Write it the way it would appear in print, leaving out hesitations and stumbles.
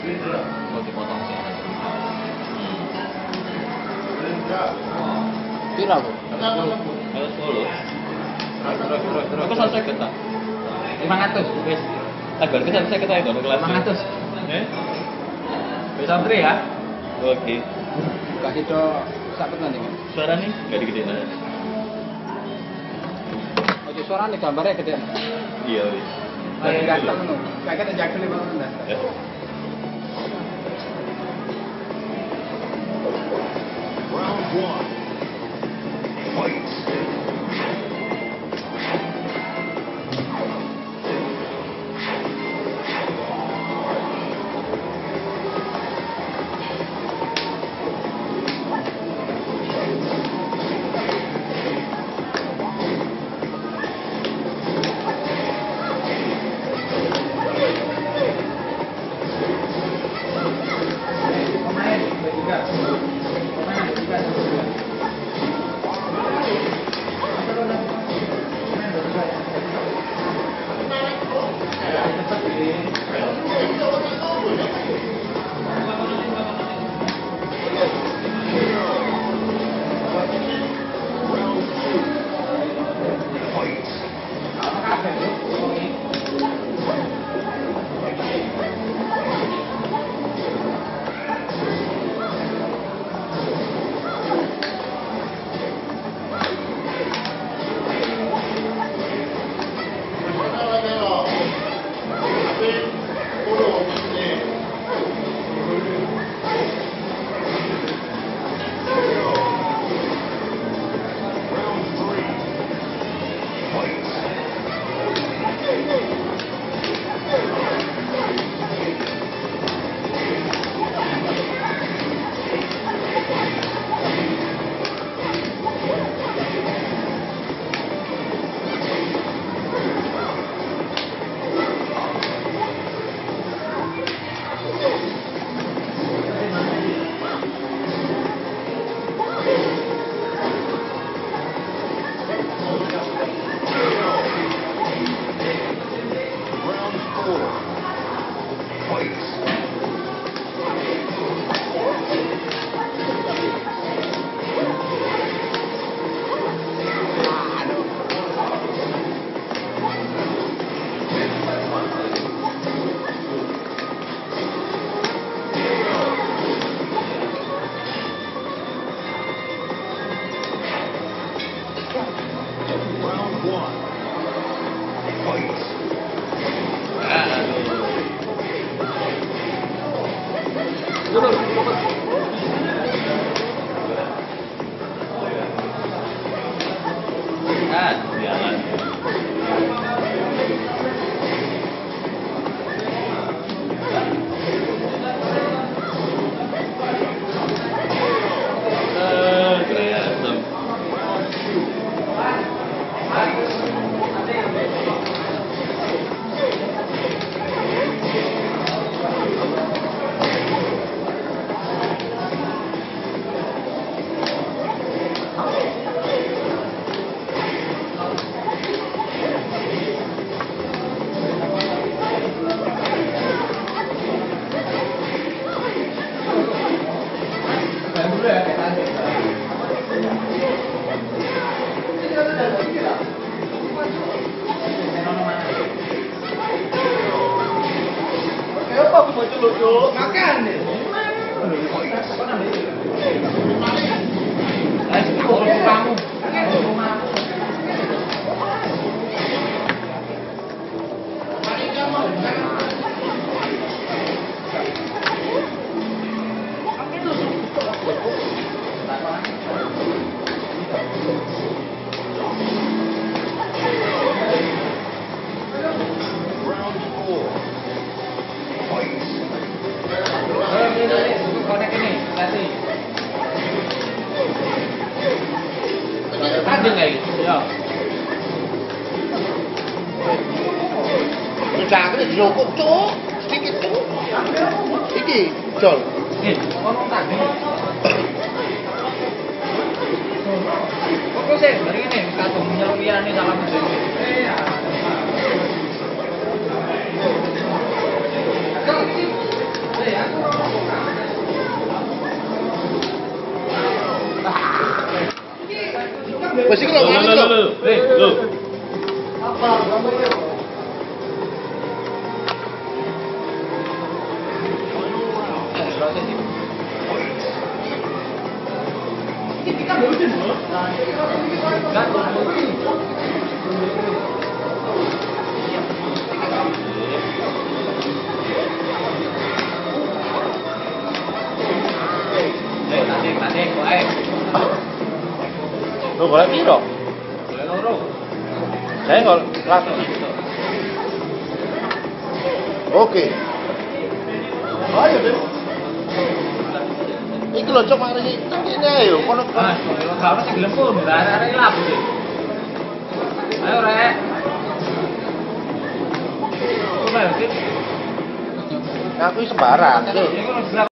Mau dipotong sih. Pira, Bu? Ayo 10. Terus. Aku selesai kita. 500. Wis. Agar kita selesai kita itu kelas. 500. Bisa antri ya? Oke. Kasih do sak pertandingan. Suara nih enggak digedein. Ojo suara nih gambarnya gede. Iya, wis. Kayak ganteng ngono. Kayak kita jago 500. Ya. Round one. Fight. Pemain bertiga. Pemain bertiga. Round two. Fight. Round three. Fight. Round four. Fight. Round one. Fight. Jalan. Keren. Round two. Dulu ya kayak tadi. Kenapa aku mau celuk? Makan deh. Kamu. Round four. Fight. Konek ini, kasih. Tanding kayak gitu. Ya. Jangan dirokok cok, sedikit cok. Iki, Jol. Ngomong tanding. Kok sih, bari ini katung nyeluk-nyeluk salam itu. Wes iki lho, ngene lho. Lho. Proses ini. Tanding, wae. Lho golek piro? Loro. Saya kok langsung. Oke. Ayo, Dek. Iki lho cok mari ngene ae lho, kono Ah, kalau ono sing gelem pun, arek-arek lapo sih. Ayo, Rek. Coba, Dik. Aku sembarang. Ini kan